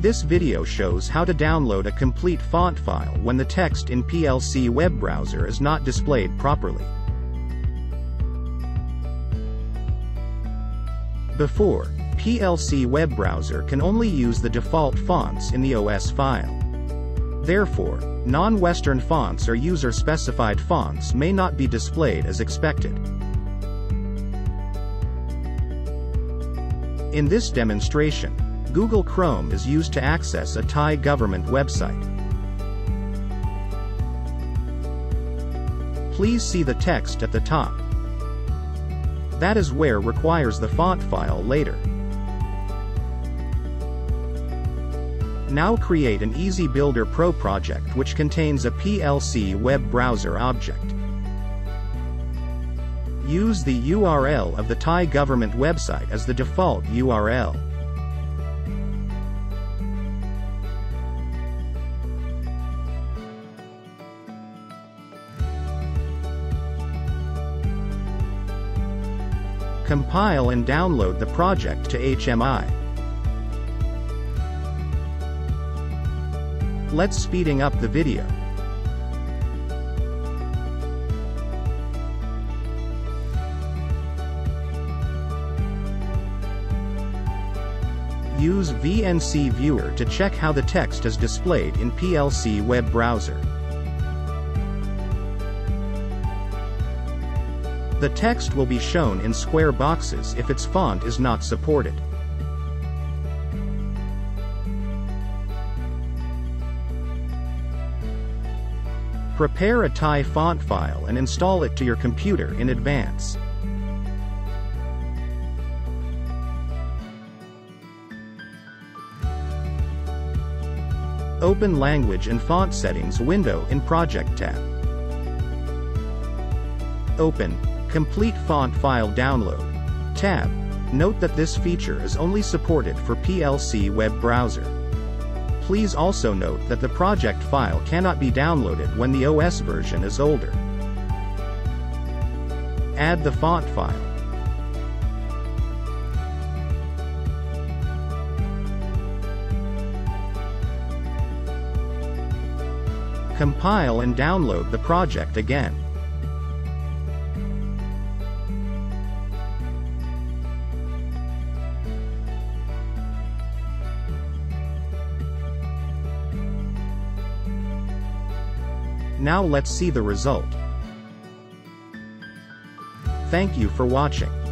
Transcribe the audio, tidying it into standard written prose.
This video shows how to download a complete font file when the text in PLC web browser is not displayed properly. Before, PLC web browser can only use the default fonts in the OS file. Therefore, non-Western fonts or user-specified fonts may not be displayed as expected. In this demonstration, Google Chrome is used to access a Thai government website. Please see the text at the top. That is where requires the font file later. Now create an EasyBuilder Pro project which contains a PLC web browser object. Use the URL of the Thai government website as the default URL. Compile and download the project to HMI. Let's speeding up the video. Use VNC Viewer to check how the text is displayed in PLC web browser. The text will be shown in square boxes if its font is not supported. Prepare a Thai font file and install it to your computer in advance. Open Language and Font Settings window in Project tab. Open Complete Font File Download tab. Note that this feature is only supported for PLC web browser. Please also note that the project file cannot be downloaded when the OS version is older. Add the font file. Compile and download the project again. Now let's see the result. Thank you for watching.